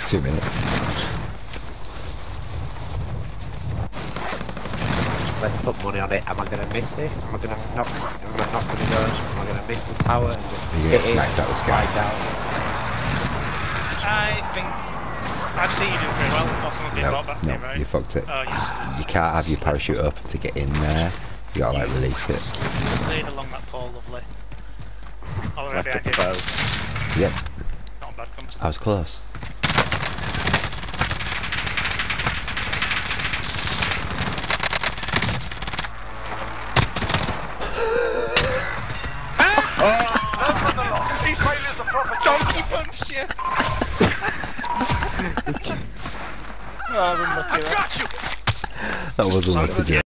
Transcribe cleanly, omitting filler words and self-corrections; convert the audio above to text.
2 minutes. Let's put money on it. Am I going to miss it? Am I going to not? Am I not going to go? Am I going to miss the tower and just You hit get it, sniped out the sky. slide down? I think I've seen you do very well. Or someone being brought back to you, No, right? you fucked it. Oh, You can't have your parachute up to get in there. You gotta like release it. Laid along that pole, lovely. All right Left behind up the you. bow. Yep, Not bad comes. I was close. Donkey punched you! Oh, I'm unlucky, right? That was unlucky.